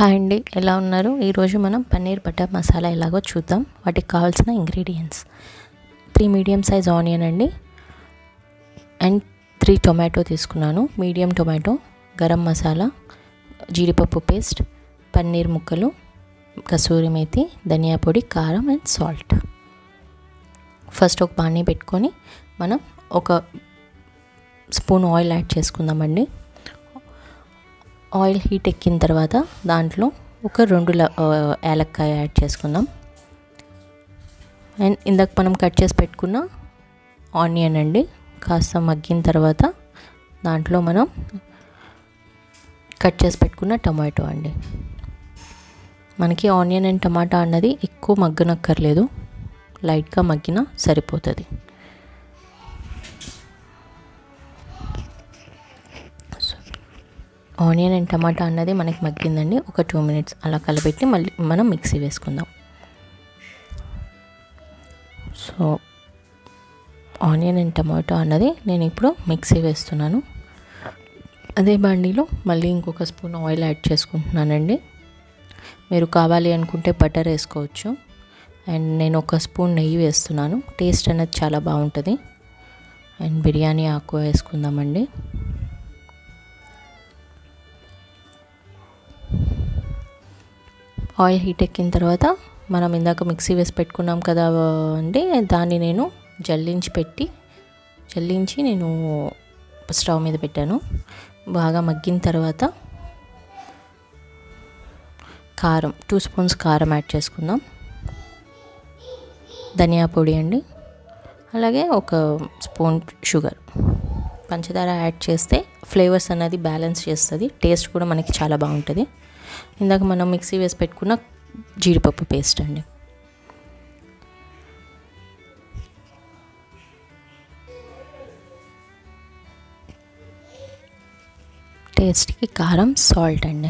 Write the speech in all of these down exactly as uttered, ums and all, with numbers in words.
Hi అండి, ఎలా ఉన్నారు? ఈరోజు మనం పన్నీర్ బటర్ మసాలా ఎలాగో చూద్దాం. వాటికి కావాల్సిన ingredients: three medium size onion అండి, అండ్ త్రీ టొమాటో తీసుకున్నాను, మీడియం టొమాటో, గరం మసాలా, జీడిపప్పు పేస్ట్, పన్నీర్ ముక్కలు, కసూరి మేతి, ధనియా పొడి, కారం అండ్ సాల్ట్. ఫస్ట్ ఒక పానీ పెట్టుకొని మనం ఒక స్పూన్ ఆయిల్ యాడ్ చేసుకుందామండి. ఆయిల్ హీట్ ఎక్కిన తర్వాత దాంట్లో ఒక రెండు యాలక్కాయ యాడ్ చేసుకుందాం. అండ్ ఇందాక మనం కట్ చేసి పెట్టుకున్న ఆనియన్ అండి, కాస్త మగ్గిన తర్వాత దాంట్లో మనం కట్ చేసి పెట్టుకున్న టమాటో అండి. మనకి ఆనియన్ అండ్ టమాటా అన్నది ఎక్కువ మగ్గనక్కర్లేదు, లైట్గా మగ్గినా సరిపోతుంది. ఆనియన్ అండ్ టమాటా అన్నది మనకి మగ్గిందండి. ఒక టూ మినిట్స్ అలా కలబెట్టి మళ్ళీ మనం మిక్సీ వేసుకుందాం. సో ఆనియన్ అండ్ టమాటో అన్నది నేను ఇప్పుడు మిక్సీ వేస్తున్నాను. అదే బండిలో మళ్ళీ ఇంకొక స్పూన్ ఆయిల్ యాడ్ చేసుకుంటున్నానండి. మీరు కావాలి అనుకుంటే బటర్ వేసుకోవచ్చు. అండ్ నేను ఒక స్పూన్ నెయ్యి వేస్తున్నాను. టేస్ట్ అనేది చాలా బాగుంటుంది. అండ్ బిర్యానీ ఆకు వేసుకుందామండి. ఆయిల్ హీట్ ఎక్కిన తర్వాత మనం ఇందాక మిక్సీ వేసి పెట్టుకున్నాం కదా అండి, దాన్ని నేను జల్లించి పెట్టి జల్లించి నేను స్టవ్ మీద పెట్టాను. బాగా మగ్గిన తర్వాత కారం, టూ స్పూన్స్ కారం యాడ్ చేసుకుందాం. ధనియా పొడి అండి, అలాగే ఒక స్పూన్ షుగర్, పంచదార యాడ్ చేస్తే ఫ్లేవర్స్ అనేది బ్యాలెన్స్ చేస్తుంది, టేస్ట్ కూడా మనకి చాలా బాగుంటుంది. ఇందాక మనం మిక్సీ వేసి పెట్టుకున్న జీడిపప్పు పేస్ట్ అండి. టేస్ట్కి కారం, సాల్ట్ అండి.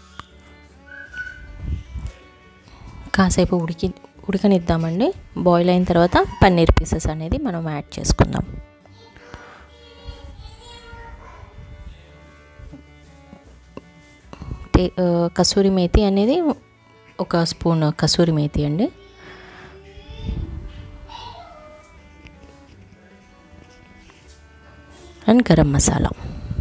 కాసేపు ఉడికి ఉడకనిద్దామండి. బాయిల్ అయిన తర్వాత పన్నీర్ పీసెస్ అనేది మనం యాడ్ చేసుకుందాం. కసూరి మేతి అనేది ఒక స్పూన్ కసూరి మేతి అండి. అండ్ గరం మసాలా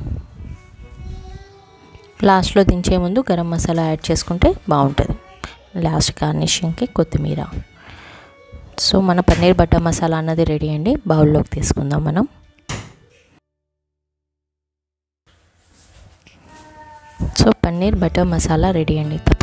లాస్ట్లో దించే ముందు గరం మసాలా యాడ్ చేసుకుంటే బాగుంటుంది. లాస్ట్ గార్నిషింగ్కి కొత్తిమీర. సో మన పన్నీర్ బటర్ మసాలా అన్నది రెడీ అండి. బౌల్లోకి తీసుకుందాం మనం. So paneer butter masala ready అండి.